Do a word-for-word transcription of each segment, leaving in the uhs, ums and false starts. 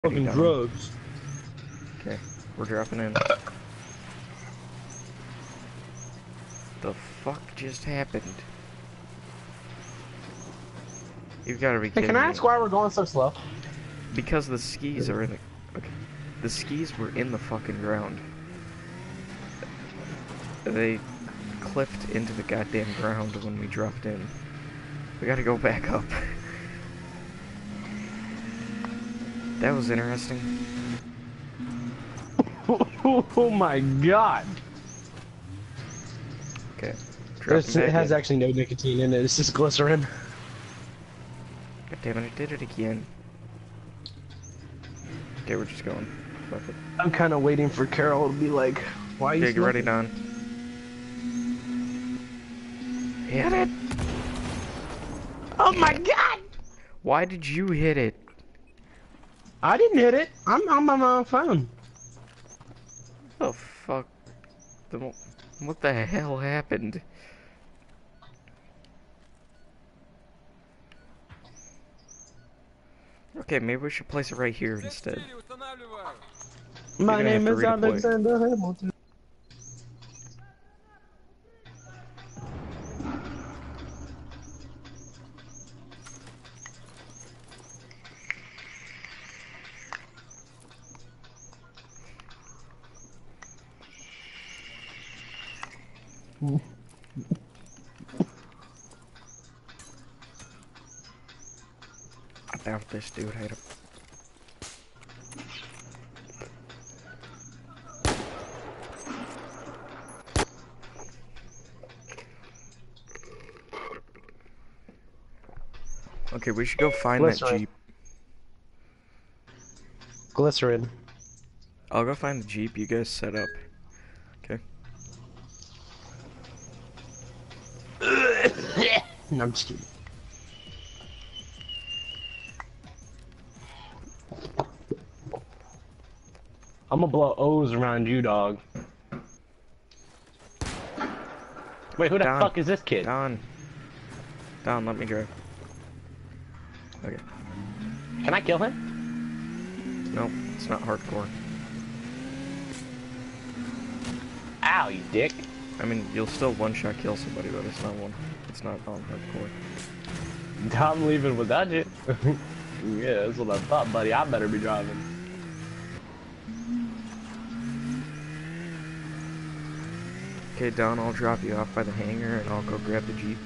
Fucking drugs. Okay, we're dropping in. The fuck just happened? You've got to be Hey, kidding can I me. ask why we're going so slow? Because the skis are in the... Okay. The skis were in the fucking ground. They clipped into the goddamn ground when we dropped in. We gotta go back up. That was interesting. Oh my god! Okay. This, it has in. actually no nicotine in it, it's just glycerin. God damn it, I did it again. Okay, we're just going. Fuck it. I'm kind of waiting for Carol to be like, why are you Okay, get ready, smoking? Don. Hit it! Oh my god! Why did you hit it? I didn't hit it. I'm, I'm on my phone. The fuck? The, what the hell happened? Okay, maybe we should place it right here instead. My name is Alexander Hamilton. I doubt this dude had a... Okay, we should go find Glycerin. that Jeep. Glycerin. I'll go find the Jeep you guys set up. Okay. No, I'm just kidding. I'm gonna blow O's around you, dog. Wait, who the Don. fuck is this kid? Don. Don, let me drive. Okay. Can I kill him? No, it's not hardcore. Ow, you dick. I mean, you'll still one-shot kill somebody, but it's not one. It's not on hardcore. I'm leaving without you. Yeah, that's what I thought, buddy. I better be driving. Okay, Don, I'll drop you off by the hangar and I'll go grab the Jeep.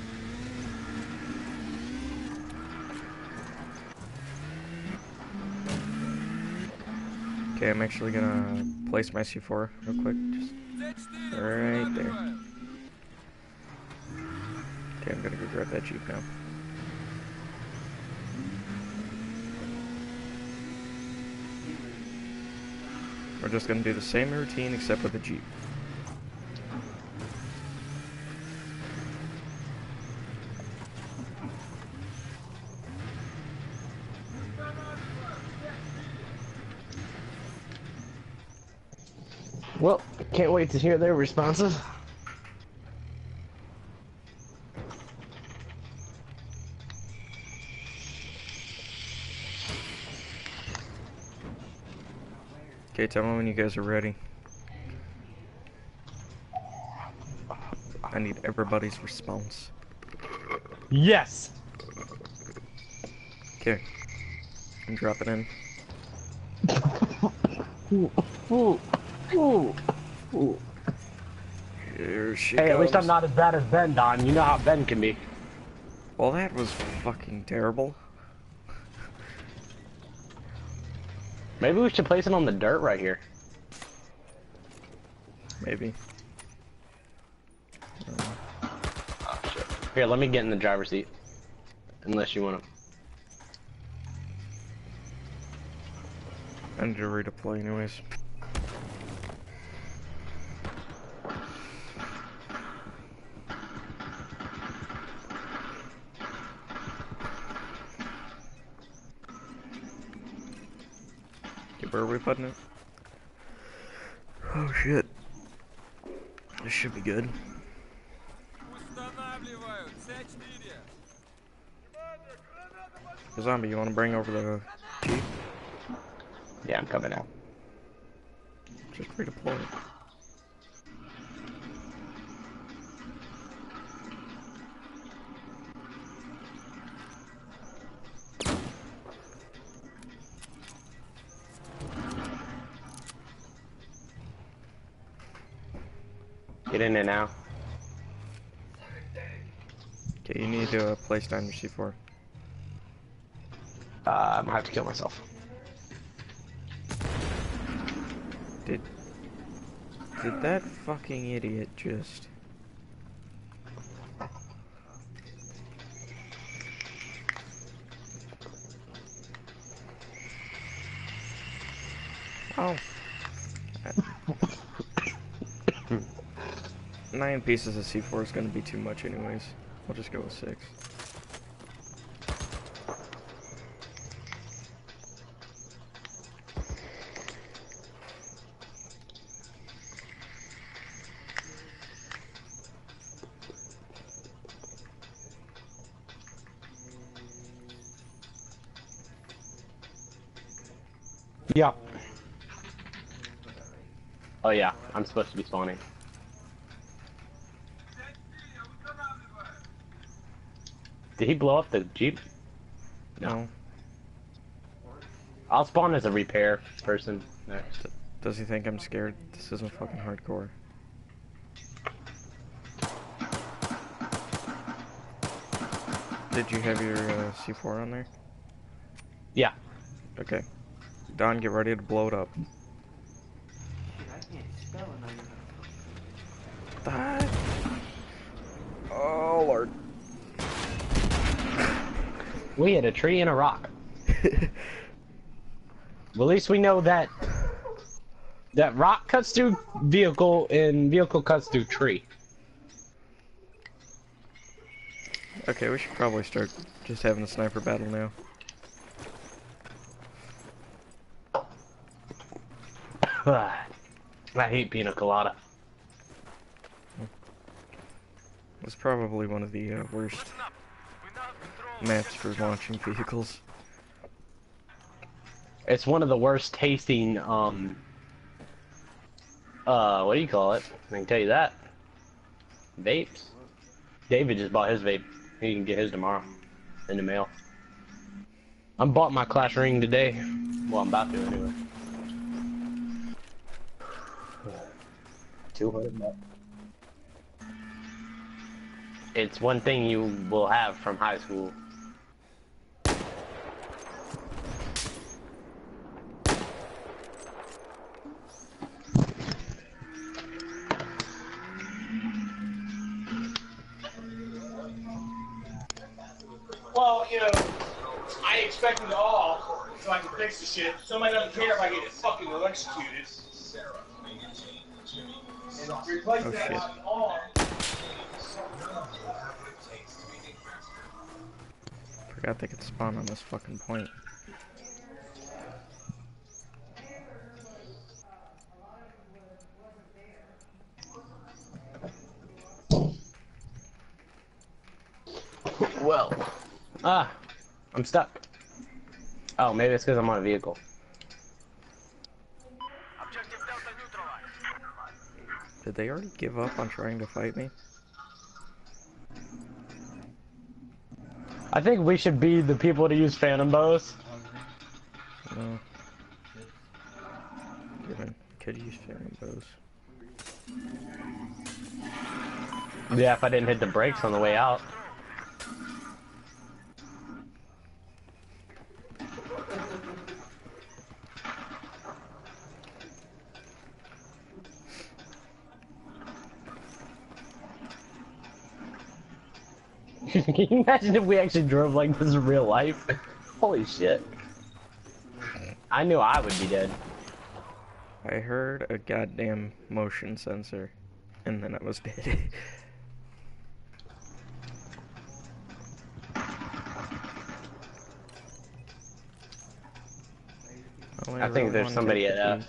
Okay, I'm actually gonna place my C four real quick. Just right there. Okay, I'm gonna go grab that Jeep now. We're just gonna do the same routine except with the Jeep. Well, can't wait to hear their responses. Okay, tell me when you guys are ready. I need everybody's response. Yes! Okay. I'm dropping in. Ooh, ooh, ooh, ooh. Here she Hey, comes. at least I'm not as bad as Ben, Don. You know how Ben can be. Well, that was fucking terrible. Maybe we should place it on the dirt right here. Maybe. Oh, shit. Here, let me get in the driver's seat. Unless you want to. I need to redeploy anyways. Okay, where are we putting it? Oh shit. This should be good. Zombie, you want to bring over the Jeep? Yeah, I'm coming out. Just redeploy it. Get in there now. Okay, you need to uh, place down your C four. Uh, I'm gonna have to kill myself. Did did that fucking idiot just? Oh. Nine pieces of C four is gonna be too much anyways. I'll just go with six. Yeah. Oh yeah, I'm supposed to be spawning. Did he blow up the Jeep? No. No. I'll spawn as a repair person next. D does he think I'm scared? This isn't fucking hardcore. Did you have your uh, C four on there? Yeah. Okay. Don, get ready to blow it up. That. Oh lord. We hit a tree and a rock. Well, at least we know that that rock cuts through vehicle and vehicle cuts through tree. Okay, we should probably start just having a sniper battle now. I hate pina colada. It's probably one of the uh, worst maps for launching vehicles. It's one of the worst tasting, um, uh, what do you call it? I can tell you that. Vapes. David just bought his vape. He can get his tomorrow in the mail. I bought my Clash ring today. Well, I'm about to anyway. two hundred bucks. It's one thing you will have from high school. Well, you know, I expect it all so I can fix the shit. Somebody doesn't care if I get fucking electrocuted. And replace Oh, that shit. on arm. Forgot they could spawn on this fucking point. Well, ah, I'm stuck. Oh, maybe it's because I'm on a vehicle. Did they already give up on trying to fight me? I think we should be the people to use phantom bows. No. Given, could use phantom bows. Yeah, if I didn't hit the brakes on the way out. Can you imagine if we actually drove like this in real life? Holy shit. I knew I would be dead. I heard a goddamn motion sensor, and then I was dead. Only I think rode there's one somebody at fifty. F.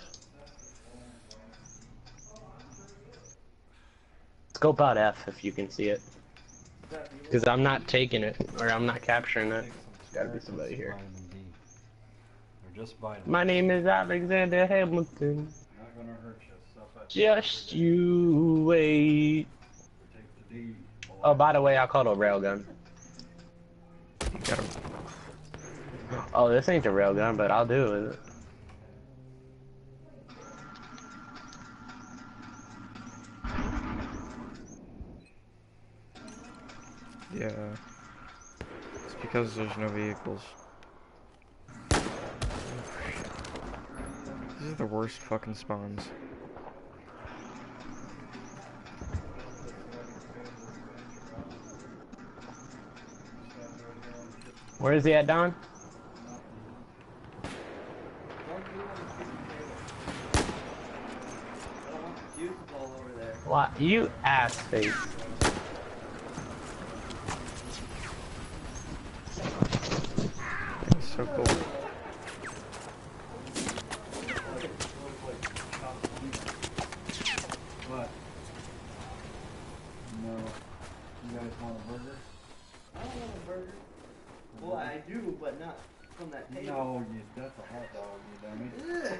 Scope out F if you can see it. Because I'm not taking it, or I'm not capturing it. There's gotta be somebody here. just vitamins. My name is Alexander Hamilton. Not gonna hurt you. Stuff that Just you wait. take the D. Oh, by the way, I called a railgun. You gotta. Oh, this ain't a railgun, but I'll do it. Yeah. It's because there's no vehicles. These are the worst fucking spawns. Where is he at, Don? What? You ass face. It's so cool. What? No. You guys want a burger? I don't want a burger. Well, I do, but not from that table. No, you, that's a hot dog, you dummy.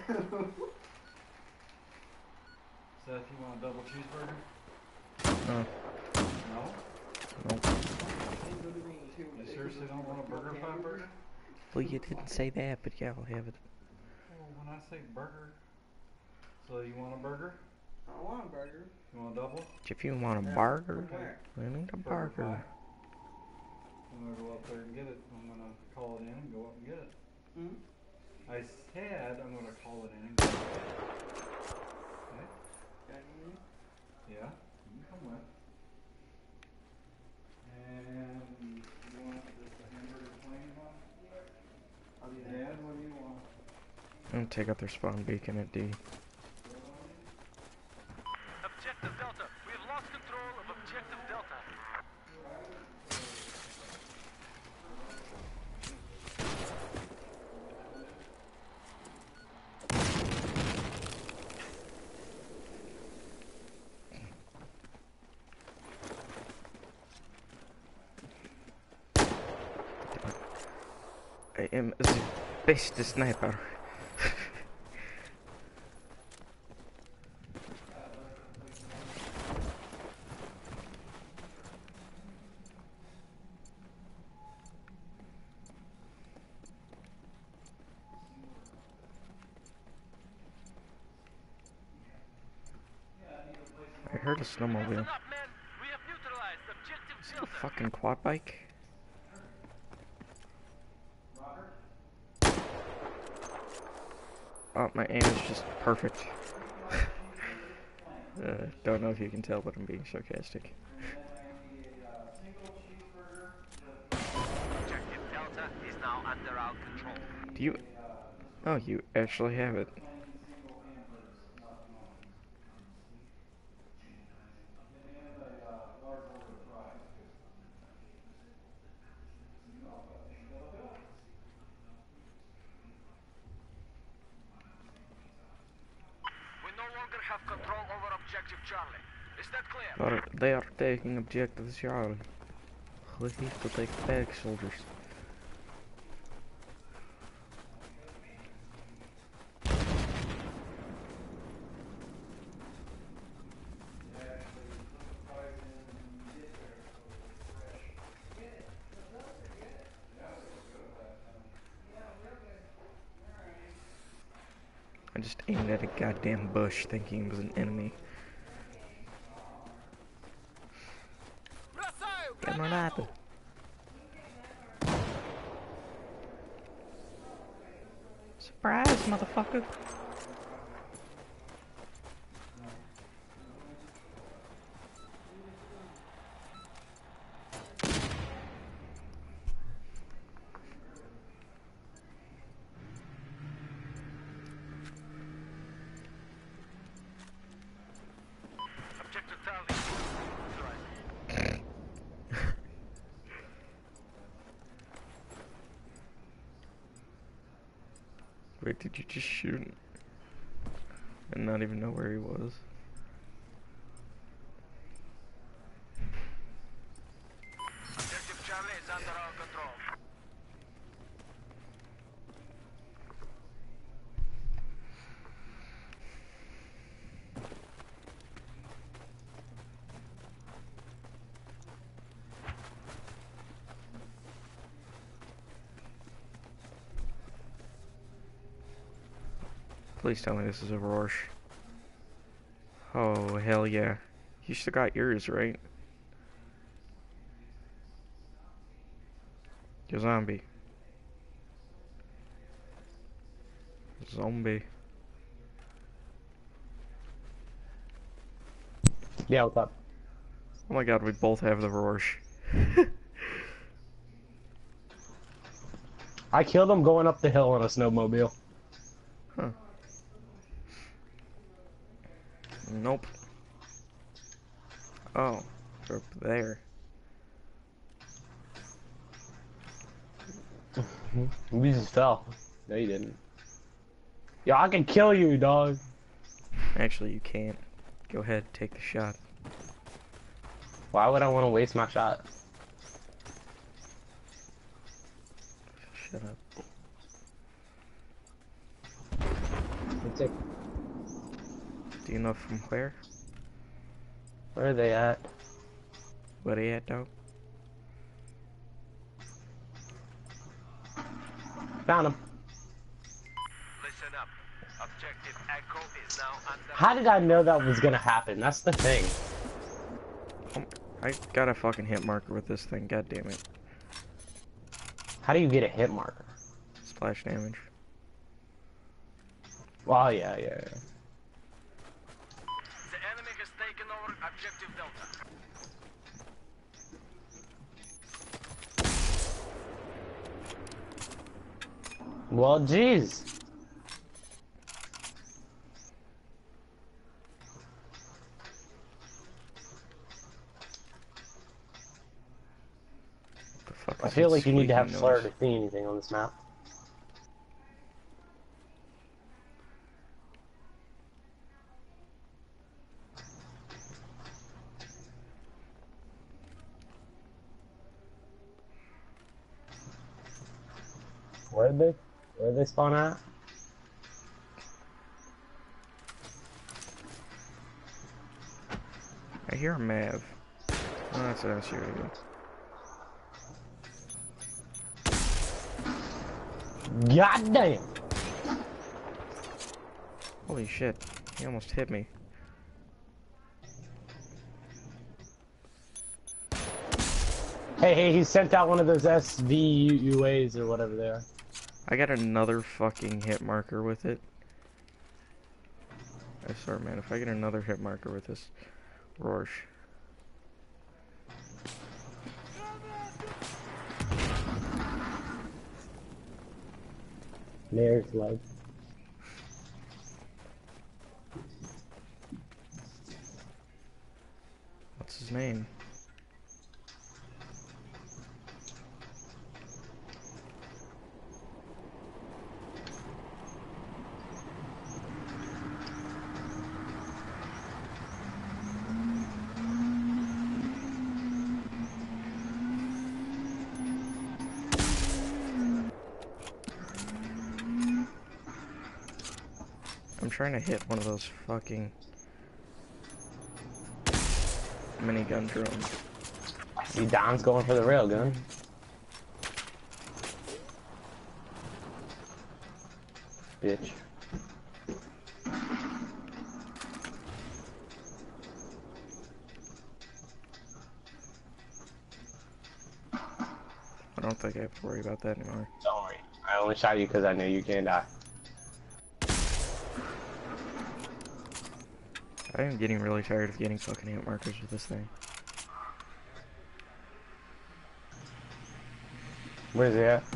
Seth, you want a double cheeseburger? No. No? Nope. You seriously don't want a burger popper? Well, you didn't say that, but yeah, I'll have it. Well, when I say burger, so you want a burger? I want a burger. You want a double? If you want a burger, Where? I need a Burger burger. pie. I'm gonna go up there and get it. I'm gonna call it in and go up and get it. Hmm? I said I'm gonna call it in and get it. Okay? Got any? Yeah, you can come with. And you want just a hamburger plain one? I'll be Dad, there. what do you want? I'm gonna take out their spawn beacon at D. Objective Delta. We have lost control of Objective Delta. I am the best sniper. I heard a snowmobile. Listen up, men. We have neutralized Objective Is it a Delta. fucking quad bike? Oh, my aim is just perfect. uh, don't know if you can tell, but I'm being sarcastic. Objective Delta is now under our control. Do you... Oh, you actually have it. We no longer have control over Objective Charlie. Is that clear? But they are taking objective Charlie. We have to take back, soldiers. I just aimed at a goddamn bush thinking it was an enemy. Camarada. Surprise, motherfucker. Objective Charlie. Neutralized. Wait, did you just shoot and not even know where he was? Objective Charlie is under our control. Please tell me this is a Rorsch. Oh, hell yeah. You still got yours, right? You zombie. Zombie. Yeah, what's up? Oh my god, we both have the Rorsch. I killed him going up the hill on a snowmobile. Huh. Nope. Oh, they're up there. We just fell. No, you didn't. Yo, I can kill you, dog. Actually, you can't. Go ahead, take the shot. Why would I want to waste my shot? Shut up. Let's take. Do you know from where? Where are they at? Where they at, dog? Found him. Listen up. Objective Echo is now under... How did I know that was gonna happen? That's the thing. Oh, I got a fucking hit marker with this thing, god damn it. How do you get a hit marker? Splash damage. Well, yeah, yeah, yeah. The enemy has taken over Objective Delta. Well, jeez. The fuck I is feel that like you need to have squeaking flare noise? to see anything on this map. Where did they? Where did they spawn at? I hear a Mav. Oh, that's what I was hearing. God damn! Holy shit, he almost hit me. Hey, hey, he sent out one of those S V U As or whatever they are. I got another fucking hit marker with it. I swear, man, if I get another hit marker with this Rorsch. There's like. What's his name? I'm trying to hit one of those fucking minigun drones. I see Don's going for the railgun. Bitch. I don't think I have to worry about that anymore. Don't worry. I only shot you because I knew you can't die. I am getting really tired of getting fucking hit markers with this thing. Where's he at?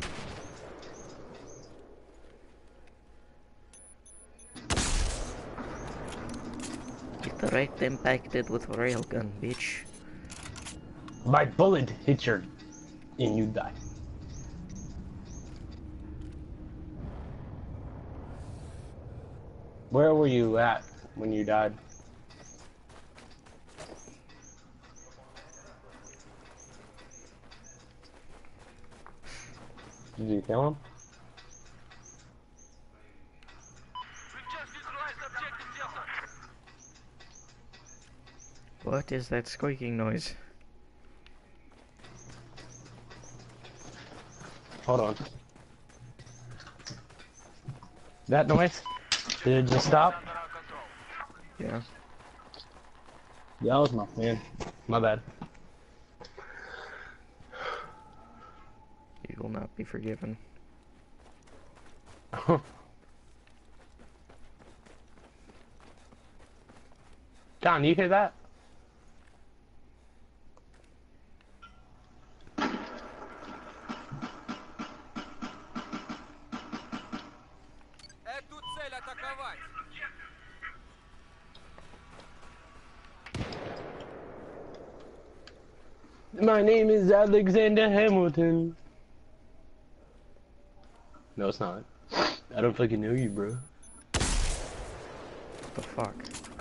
Get direct impacted with railgun, bitch. My bullet hit your... and you die. Where were you at when you died? Did you kill him? We just neutralized Objective Delta. What is that squeaking noise? Hold on. That noise? Did it just stop? Under our control. Yeah. Yeah, that was my man. My bad. You will not be forgiven. John, you hear that? Эту цель атаковать. My name is Alexander Hamilton. No, it's not. I don't fucking know you, bro. What the fuck?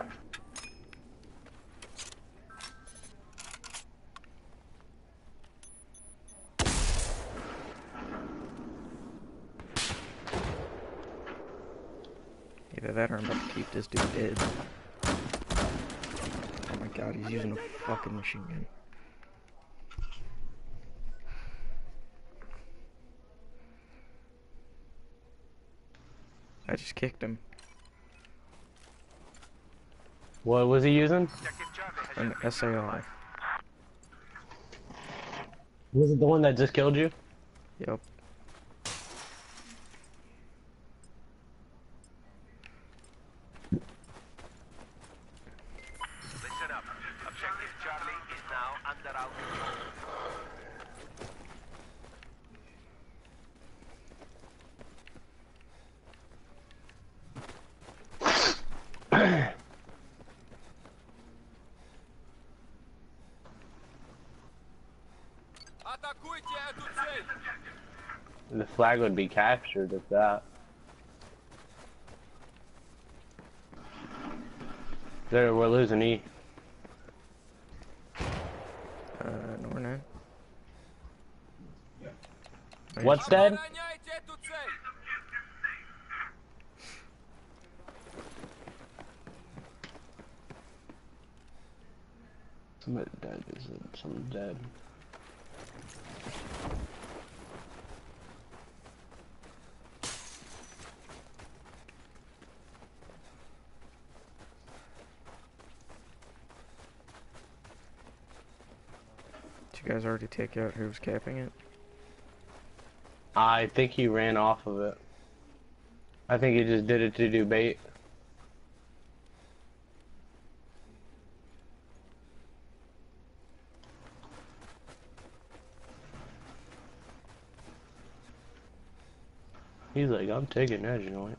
Either that or I'm about to keep this dude dead. Oh my god, he's using a fucking machine gun. I just kicked him. What was he using? Objective Charlie has An S A R. Was it the one that just killed you? Yep. Listen up. Objective Charlie is now under our control. Атакуйте эту цель! The flag would be captured if that. There, we're losing E. Uh, no we're not. I What's just- dead? Обороняйте эту цель! Somebody dead. Is it? Someone dead. Did you guys already take out who was capping it? I think he ran off of it. I think he just did it to do bait. He's like, I'm taking that joint.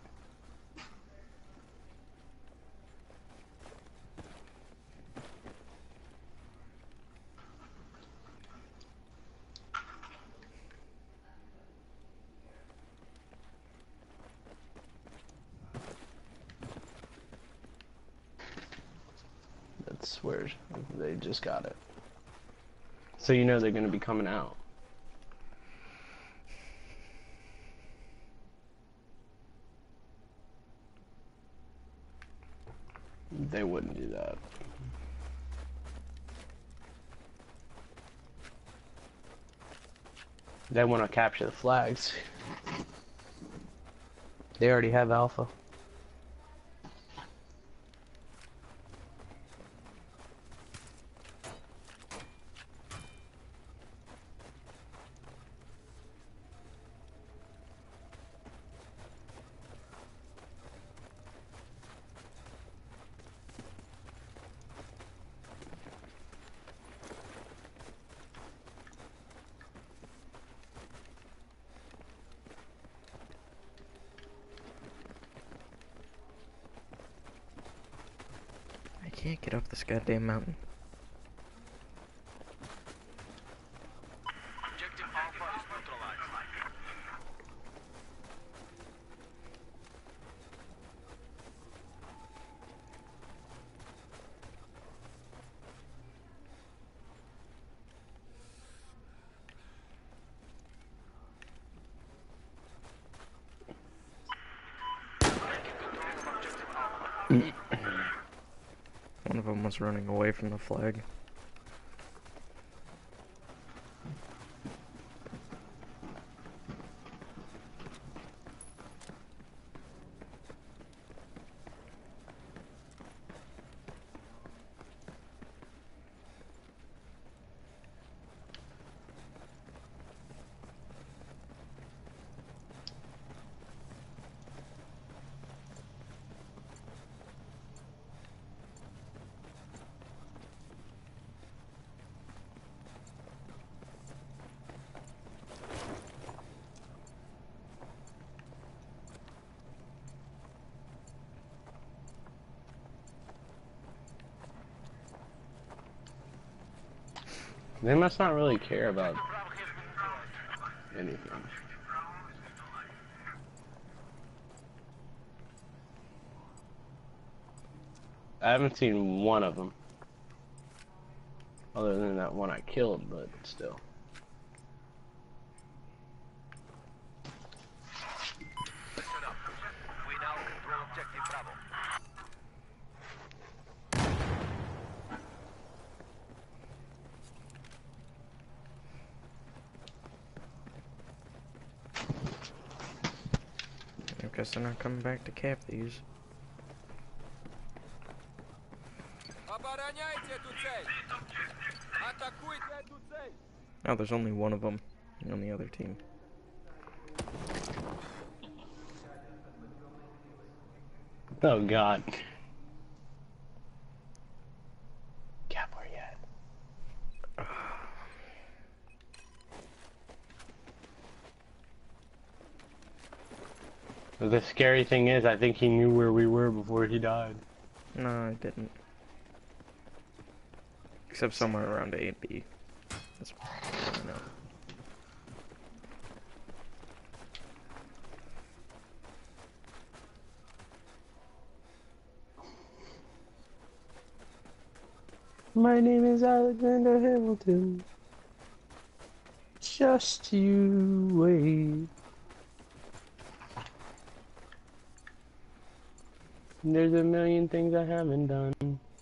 That's where they just got it. So you know they're gonna be coming out. They wouldn't do that. They want to capture the flags. They already have Alpha. I can't get up this goddamn mountain. Objective Alpha is neutralized. Taking control of Objective Alpha. One of them was running away from the flag. They must not really care about anything. I haven't seen one of them. Other than that one I killed, but still. Listen up. We now control objective Bravo. I guess they're not coming back to cap these. Oh, there's only one of them on the other team. Oh god. Cap, where you at? The scary thing is, I think he knew where we were before he died. No, I didn't. Except somewhere around A and B. That's all I know. My name is Alexander Hamilton. Just you wait. There's a million things I haven't done.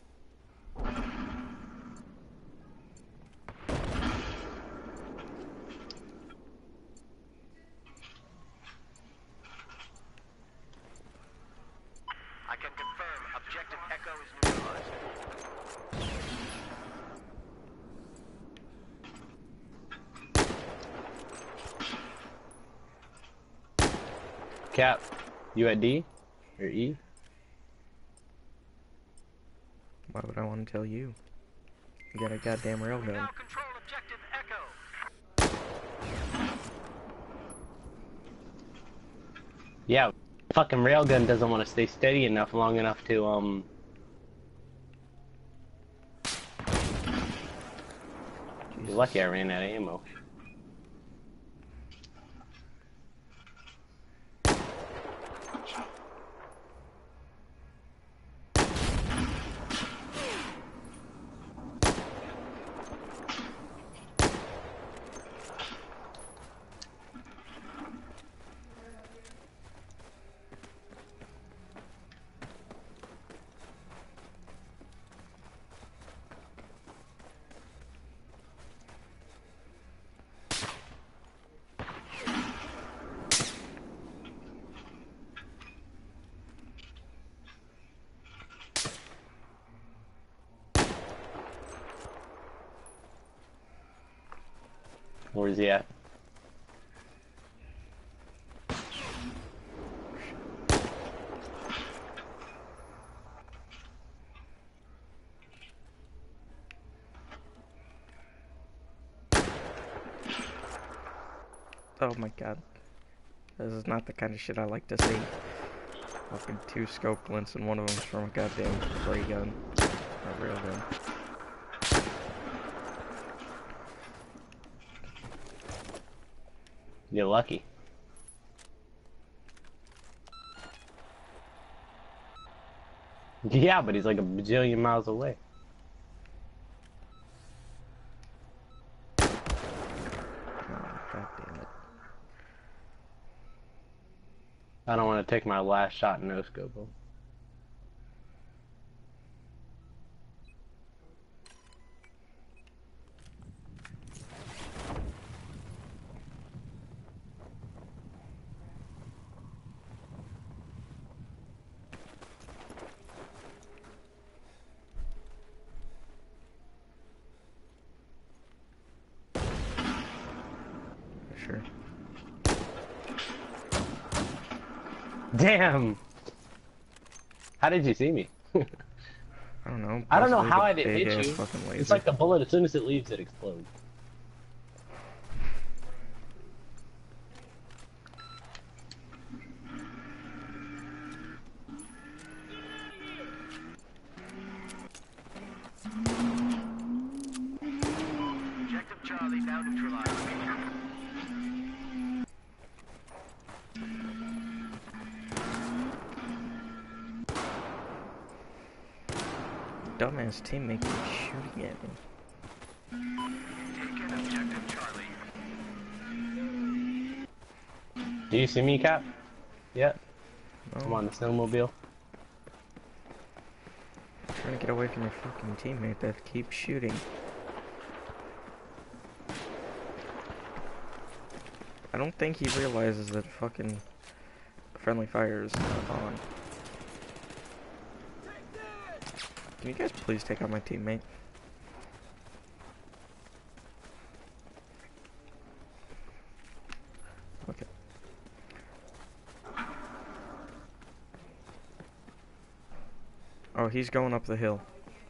I can confirm objective Echo is neutralized. Cap, you at D? Or E? Why would I want to tell you? You got a goddamn railgun. Now control objective Echo. Yeah, fucking railgun doesn't want to stay steady enough long enough to, um... You're lucky I ran out of ammo. Where's he at? Oh my god. This is not the kind of shit I like to see. Fucking two scope glints and one of them's from a goddamn ray gun. A rail gun. You're lucky. Yeah, but he's like a bajillion miles away. Oh, god damn it. I don't want to take my last shot and no scope him. Sure. Damn! How did you see me? I don't know. I don't know possibly how the I didn't hit big-ass you. fucking laser. It's like the bullet, as soon as it leaves, it explodes. dumbass teammate keeps shooting at me. Taking objective Charlie. Do you see me, Cap? Yep. No, I'm on the snowmobile. I'm trying to get away from your fucking teammate that keeps shooting. I don't think he realizes that fucking friendly fire is not on. Can you guys please take out my teammate? Okay. Oh, he's going up the hill.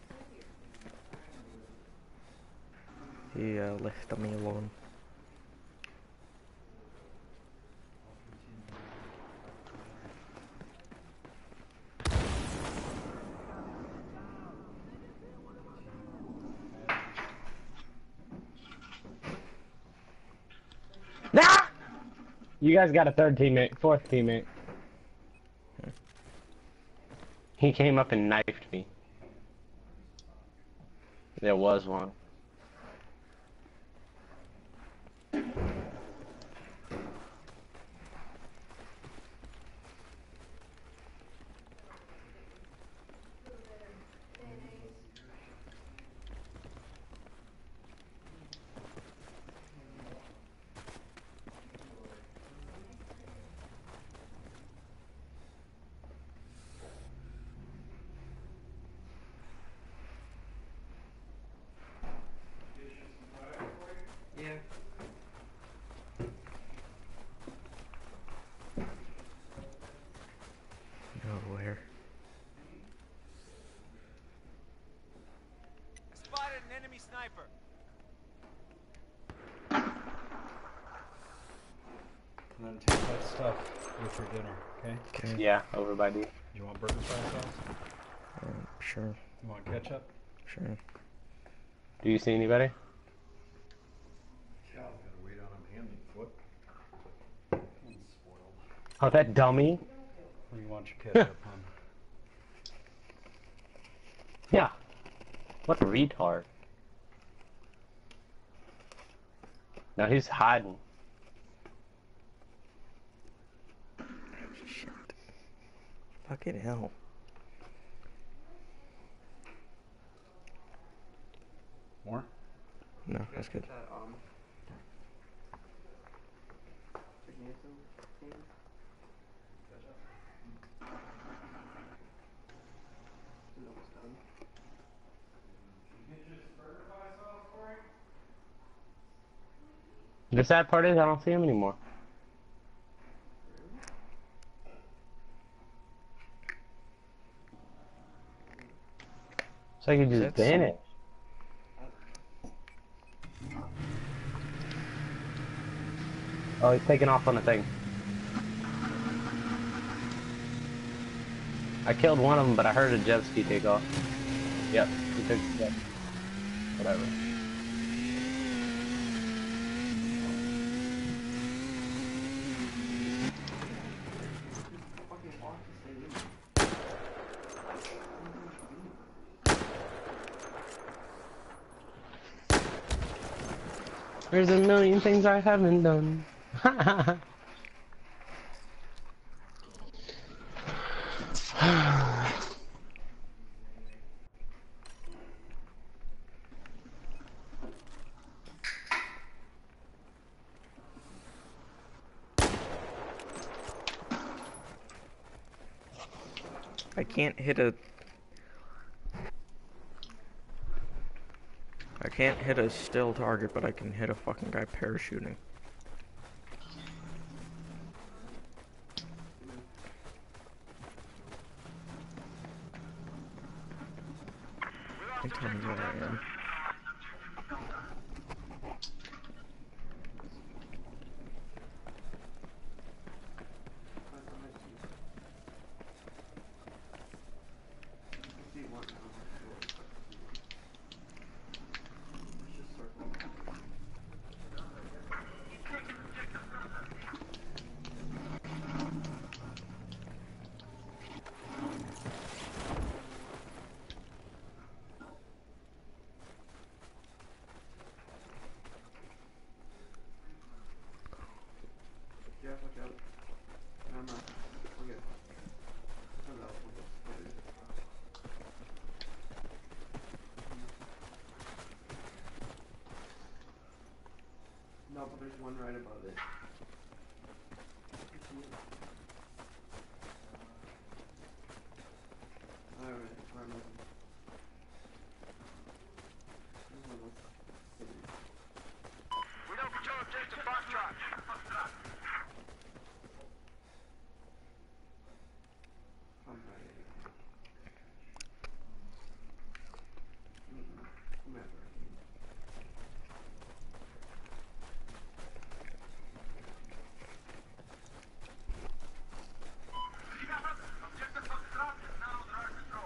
He uh, left me alone. Nah! You guys got a third teammate, fourth teammate. He came up and knifed me. There was one. Yeah. Nowhere. Spotted an enemy sniper. And then take that stuff with your dinner, okay? Okay. Yeah, over by D. You want burger fry sauce? Um, sure. You want ketchup? Sure. Do you see anybody? Yeah, I've got to wait on him hand and foot. He's spoiled. Oh, that dummy? Or you want your ketchup, huh? Yeah. What a retard. Now he's hiding. Shit. Fucking hell. More? No, that's good. That, um, tomato thing. It's almost done. The sad part is I don't see him anymore. It's like he just That's- vanished. Oh, he's taking off on the thing. I killed one of them, but I heard a jet ski take off. Yep, he took the jet. Whatever. Fucking walk this thing in. There's a million things I haven't done. I can't hit a... I can't hit a still target, but I can hit a fucking guy parachuting. Don't tell me where I am. there's one right above it. Alright, where am I? We don't control objective Foxtrot. I'm right. Whomever. Objective Foxtrot is now under our control.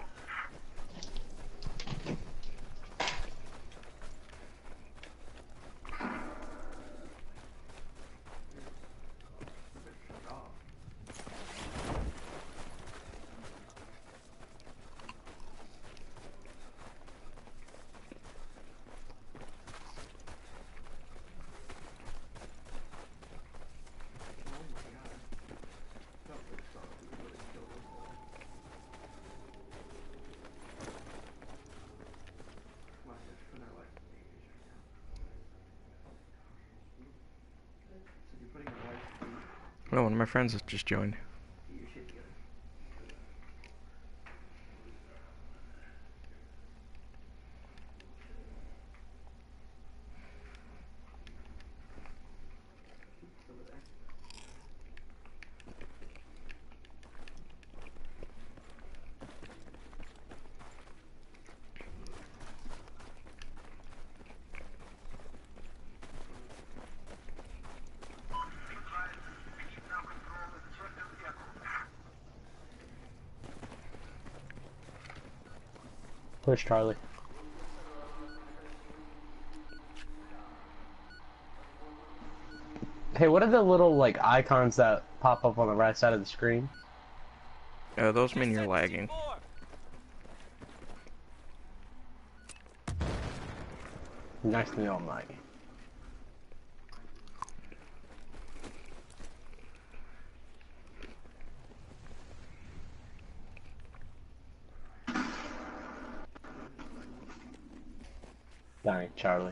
Oh, one of my friends has just joined. Push Charlie. Hey, what are the little like icons that pop up on the right side of the screen? Uh, those mean you're lagging. Nice to know, Mike. Dying, Charlie.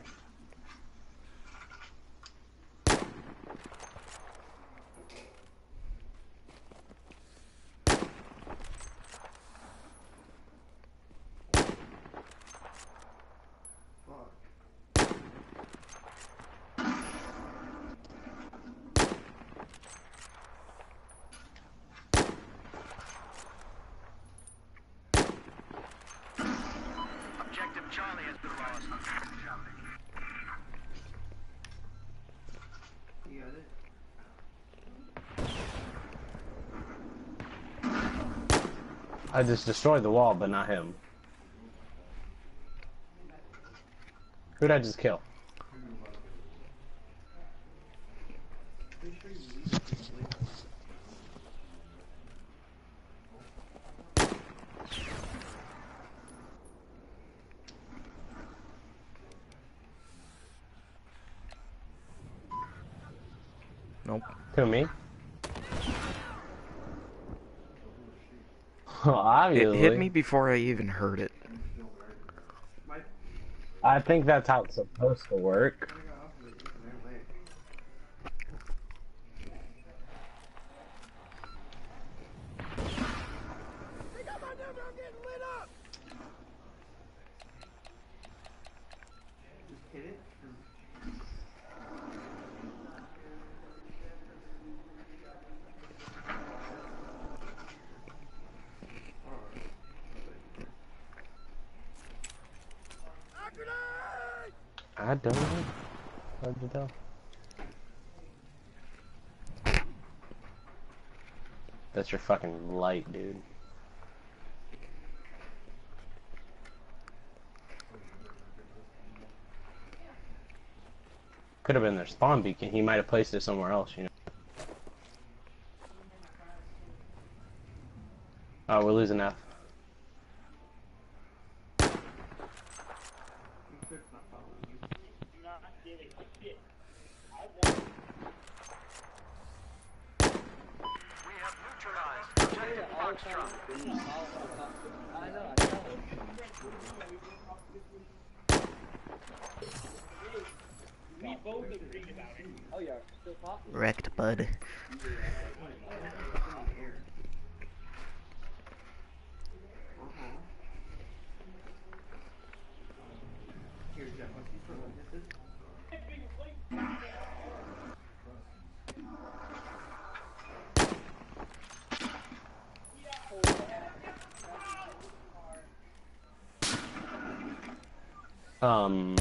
Objective Charlie has been lost. You got it? I just destroyed the wall, but not him. Who'd I just kill? Pretty sure you leave it this way. Nope. Who, me? Oh, It obviously. hit me before I even heard it. I think that's how it's supposed to work. I got off of it. It's an airplane. Just hit it. I don't know. Hard to tell. That's your fucking light, dude. Could have been their spawn beacon. He might have placed it somewhere else, you know. Oh, we're losing F. We have neutralized objective Foxtrot. I know, I know. We both agreed about it. Oh yeah, still talking. Wrecked, bud. Here, Jeff, what's these for? What is this? Um.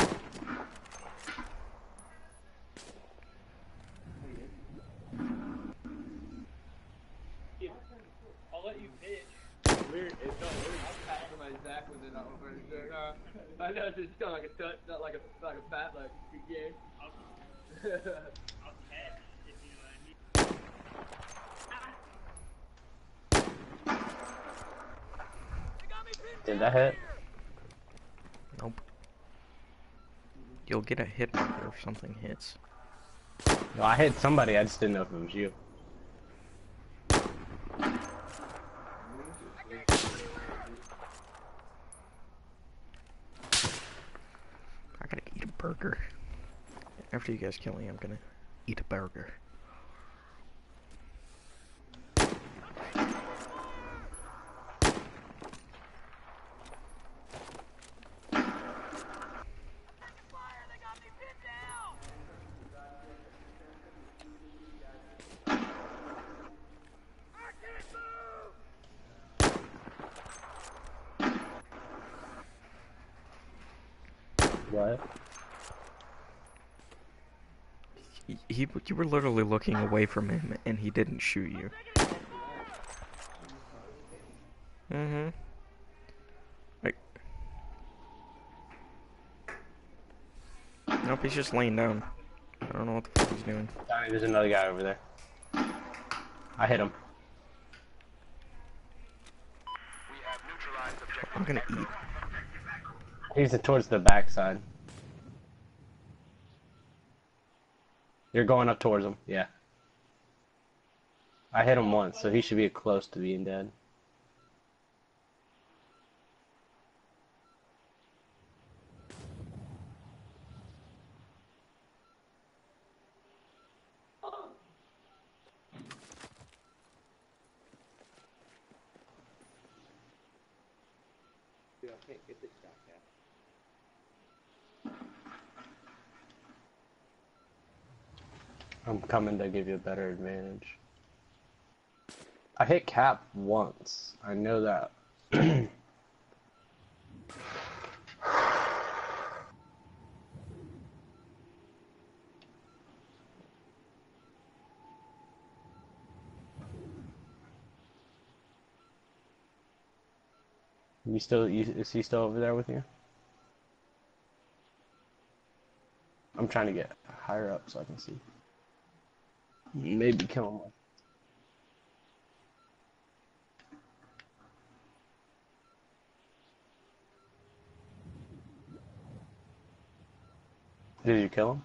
I'll let you pitch. Weird. It's not weird. I'm patting my Zach with it. Uh, I know it's just kind of like a touch, not like a like a pat, like yeah. I'll catch, if you know what I mean. Did that hit? Nope. You'll get a hit marker if something hits. No, I hit somebody. I just didn't know if it was you. I gotta eat a burger. After you guys kill me, I'm gonna eat a burger. What? He, he, you were literally looking away from him, and he didn't shoot you. Mm-hmm. Like, nope, he's just laying down. I don't know what the fuck he's doing. Donnie, there's another guy over there. I hit him. We have neutralized objective. I'm gonna eat. He's towards the backside. You're going up towards him. Yeah. I hit him once, so he should be close to being dead. Dude, I can't get this shot, yeah. I'm coming to give you a better advantage. I hit cap once. I know that. You still, you, is he still over there with you? I'm trying to get higher up so I can see. Maybe kill him. Did you kill him?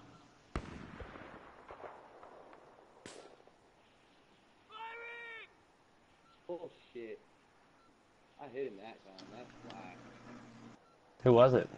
Bullshit. I hit him that time. That's why. Who was it?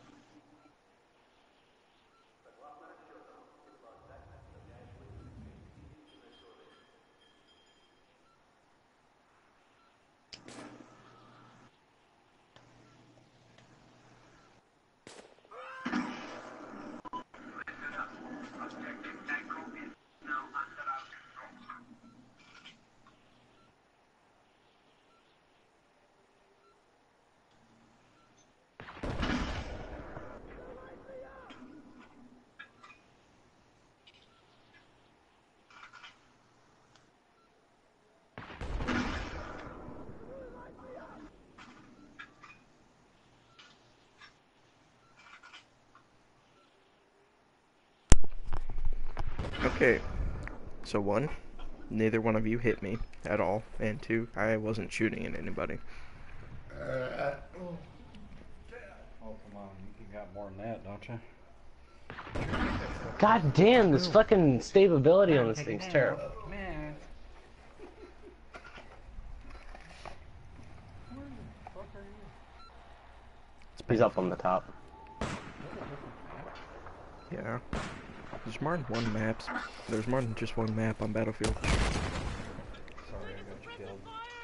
Okay, so one, neither one of you hit me at all, and two, I wasn't shooting at anybody. Oh, come on. You got more than that, don't you? God damn, this fucking stability on this thing's terrible. Man. He's up on the top. Yeah. There's more than one map. There's more than just one map on Battlefield. Sorry, I got you killed.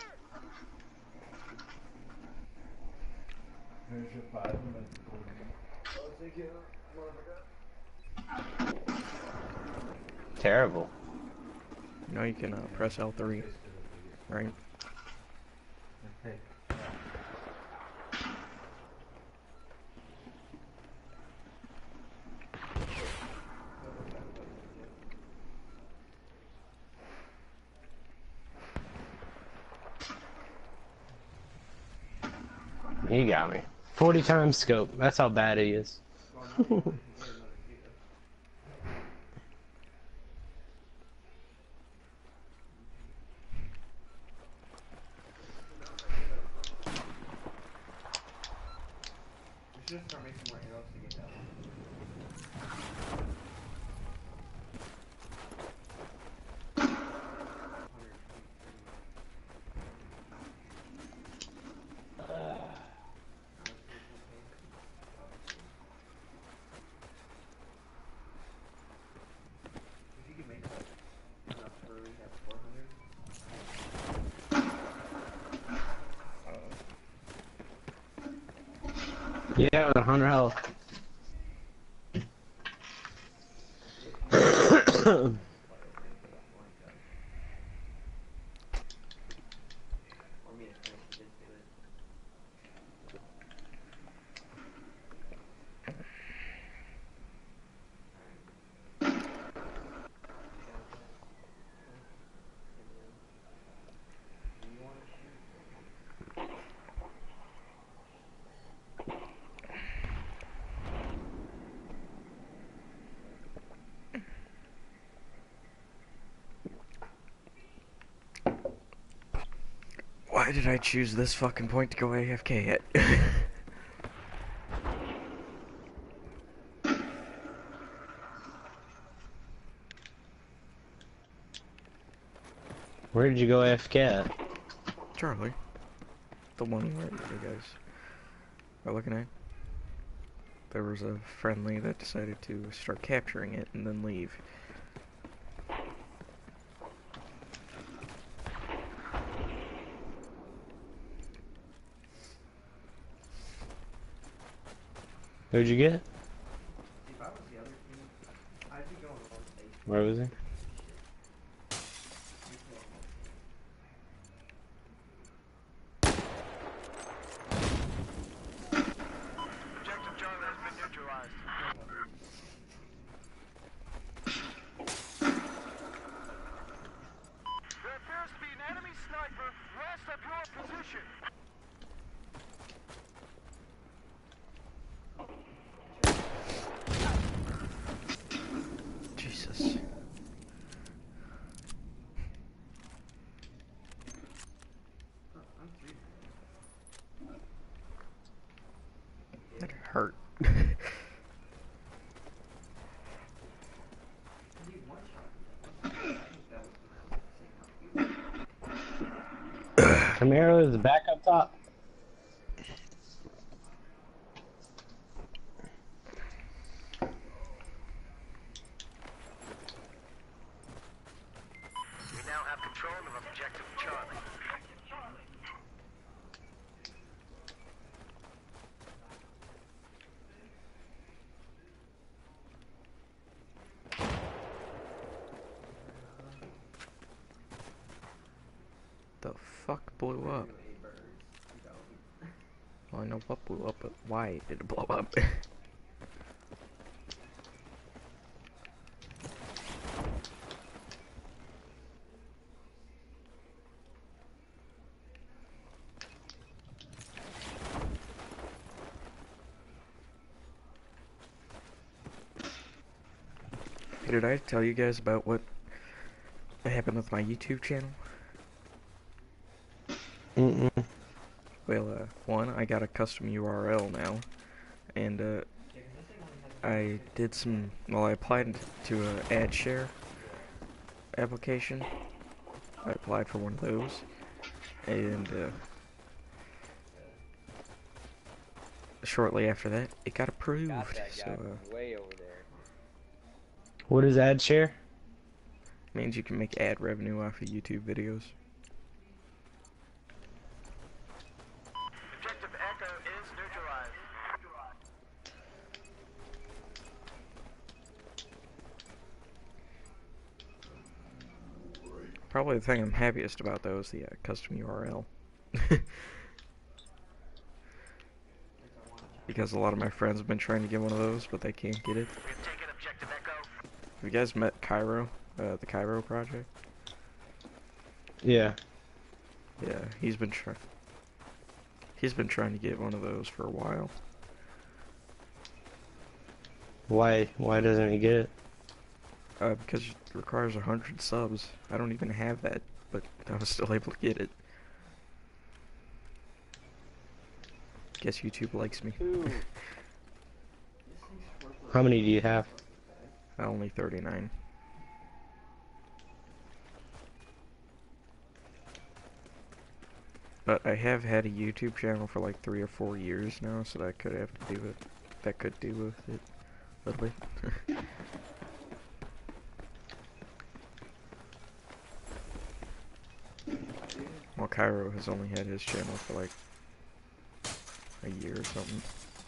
There's your five minutes. I'll take you out, motherfucker. Terrible. You know you can uh, press L three, right? Hey. He got me. forty times scope. That's how bad he is. Yeah, with a hundred health. Why did I choose this fucking point to go A F K at? Where did you go A F K at? Charlie. The one where you guys are looking at. There was a friendly that decided to start capturing it and then leave. Who'd you get? Where was he? Objective Charlie has been neutralized. There appears to be an enemy sniper west of your position. Jesus. That hurt. Camaro is back up top. We now have control of objective Charlie. The fuck blew up? Well, I know what blew up, but why did it blow up? Hey, did I tell you guys about what happened with my YouTube channel? Mm-mm. Well, uh, one, I got a custom U R L now, and, uh, I did some, well, I applied to a ad share application. I applied for one of those, and, uh, shortly after that, it got approved, Got that guy so, uh, from way over there. What is ad share? Means you can make ad revenue off of YouTube videos. Objective Echo is neutralized. Probably the thing I'm happiest about though is the uh, custom U R L. Because a lot of my friends have been trying to get one of those, but they can't get it. We've taken Objective Echo. Have you guys met Cairo? Uh, the Cairo project? Yeah. Yeah, he's been trying. He's been trying to get one of those for a while. Why? Why doesn't he get it? Uh, because it requires a hundred subs. I don't even have that, but I was still able to get it. Guess YouTube likes me. How many do you have? Only thirty-nine. But I have had a YouTube channel for like three or four years now, so that could have to do with that could do with it a little bit. Well, Cairo has only had his channel for like a year or something.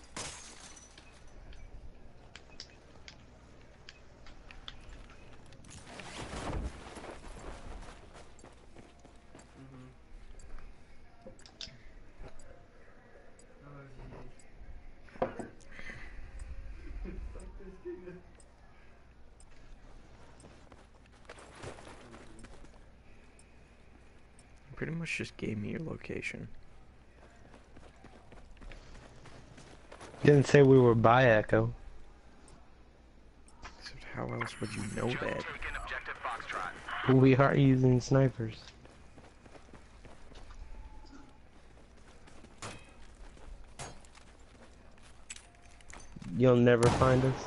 Pretty much just gave me your location. Didn't say we were by Echo. So how else would you know Just that? taken Objective Foxtrot. We are using snipers. You'll never find us.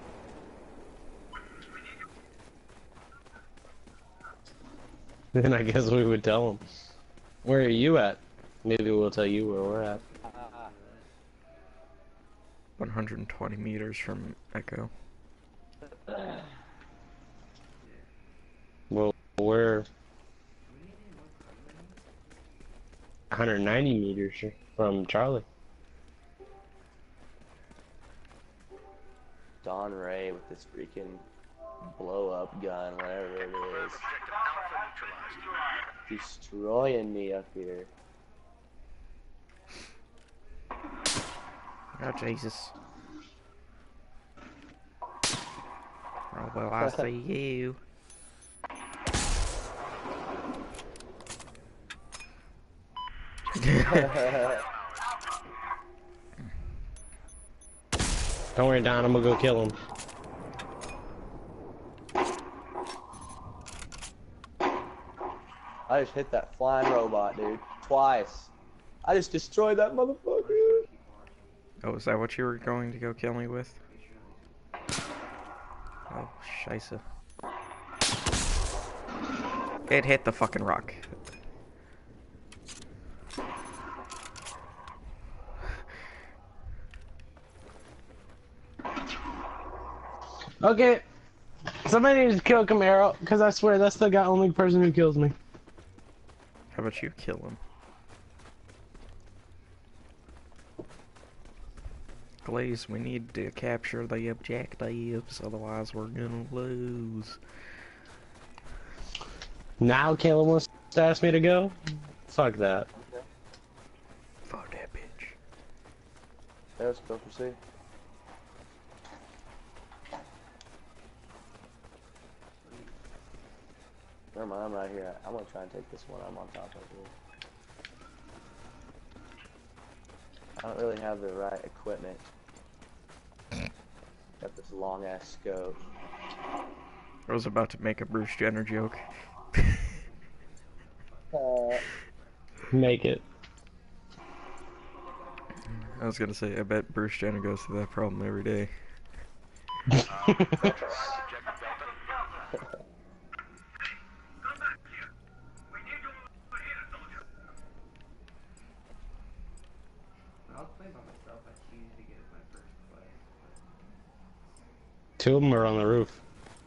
Then I guess we would tell them. Where are you at? Maybe we'll tell you where we're at. one hundred twenty meters from Echo. Well, we're one hundred ninety meters from Charlie. Don Ray with this freaking blow up gun, whatever it is. Objective Alpha neutralized. Destroying me up here. Oh Jesus. Oh well, I see you. Don't worry, Don, I'm gonna go kill him. I just hit that flying robot, dude. Twice. I just destroyed that motherfucker. Oh, is that what you were going to go kill me with? Oh, scheisse. It hit the fucking rock. Okay, somebody needs to kill Camaro, because I swear that's the guy, only person who kills me. How about you kill him? Glaze, we need to capture the objectives, otherwise we're gonna lose. Now Caleb wants to ask me to go? Fuck that. Fuck that bitch. Yeah, let's go proceed. Never mind, I'm right here. I'm gonna try and take this one. I'm on top of it. I don't really have the right equipment. Got this long ass scope. I was about to make a Bruce Jenner joke. Uh, Make it. I was gonna say, I bet Bruce Jenner goes through that problem every day. Two of them are on the roof.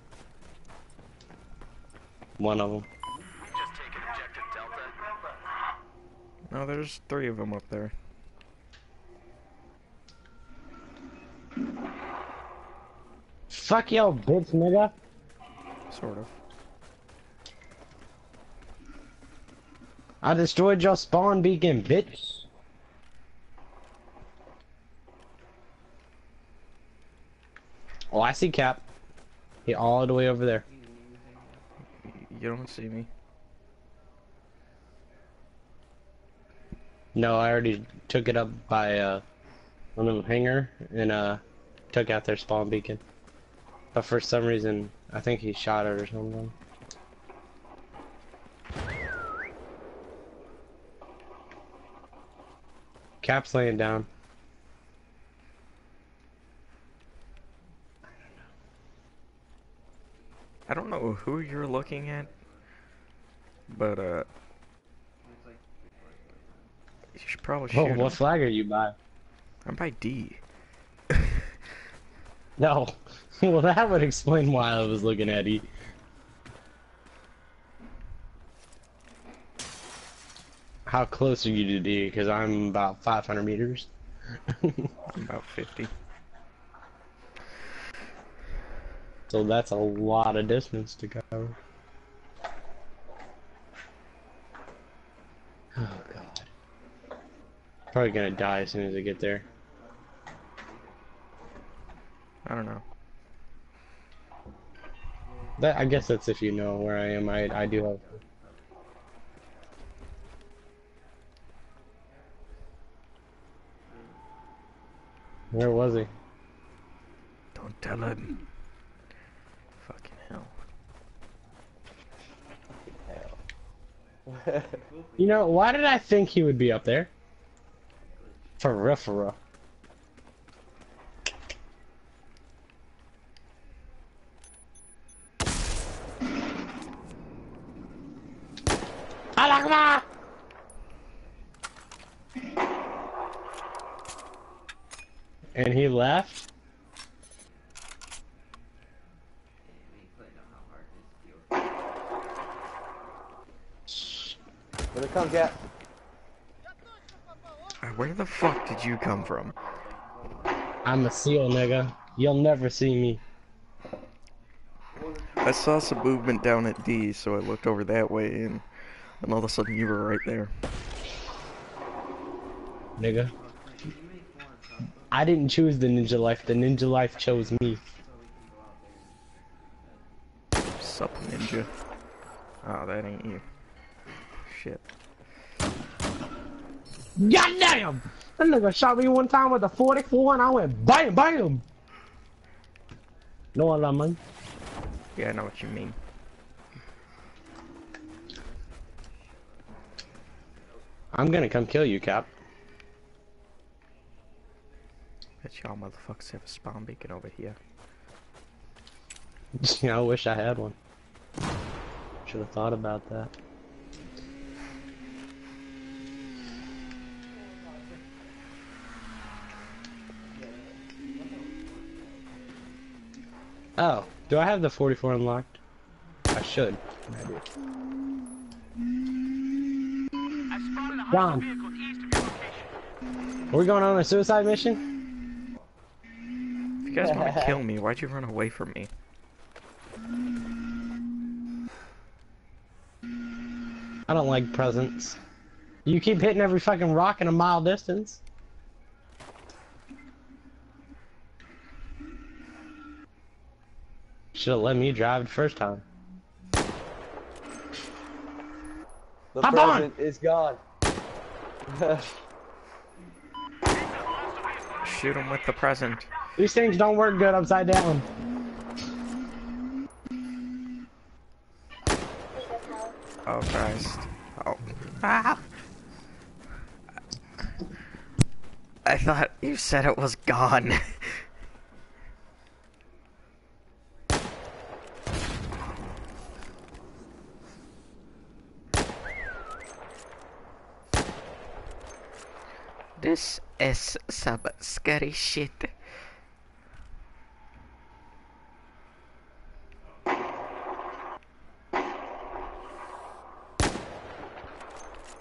One of them. We've just taken objective Delta. No, there's three of them up there. Fuck yo, bitch, nigga. Sort of. I destroyed your spawn beacon, bitch. Oh, I see Cap. He all the way over there. You don't see me. No, I already took it up by uh, one of them hangar and uh, took out their spawn beacon. But for some reason, I think he shot it or something. Cap's laying down. I don't know who you're looking at, but uh, you should probably shoot Oh, him. what flag are you by? I'm by D. No. Well, that would explain why I was looking at E. How close are you to D? Because I'm about five hundred meters. I'm about fifty. So that's a lot of distance to cover. Oh god. Probably gonna die as soon as I get there. I don't know. That, I guess that's if you know where I am. I I do have. Where was he? Don't tell him. Fucking hell. You know, why did I think he would be up there? For real, for real. Alakma! And he left? Here it comes, Cap. Uh, Where the fuck did you come from? I'm a SEAL, nigga. You'll never see me. I saw some movement down at D, so I looked over that way, and, and all of a sudden you were right there. Nigga. I didn't choose the ninja life, the ninja life chose me. Sup, ninja? Oh, that ain't you. Shit. Goddamn! That nigga shot me one time with a forty-four and I went bam bam! No what I mean? Yeah, I know what you mean. I'm gonna come kill you, Cap. Bet y'all motherfuckers have a spawn beacon over here. Yeah, I wish I had one. Should have thought about that. Oh, do I have the forty-four unlocked? I should. Maybe. John, are we going on a suicide mission? If you guys want to kill me, why'd you run away from me? I don't like presents. You keep hitting every fucking rock in a mile distance. Should've let me drive the first time. The Hop present is gone. Shoot him with the present. These things don't work good upside down. Oh Christ. Oh. Ah! I thought you said it was gone. This is some scary shit.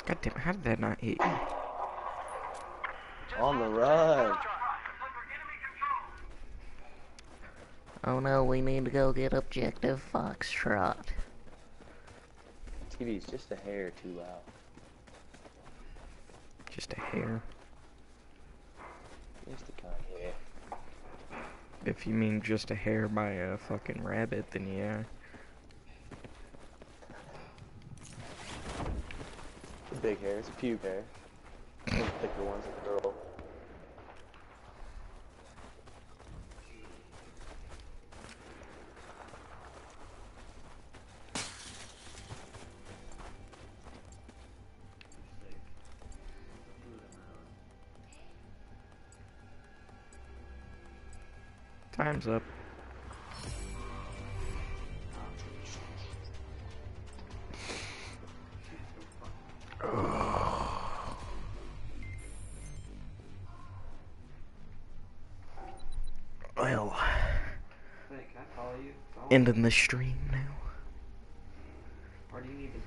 God damn, how did that not hit you? On the run. Oh no, we need to go get objective Foxtrot. T V's just a hair too loud. Just a hair. Just a kind of hair. If you mean just a hair by a fucking rabbit, then yeah. It's a big hair. It's a pube hair. One of the thicker ones, like a girl. Time's up. Well, Hey, can I follow you? ending the stream now. Or do you need to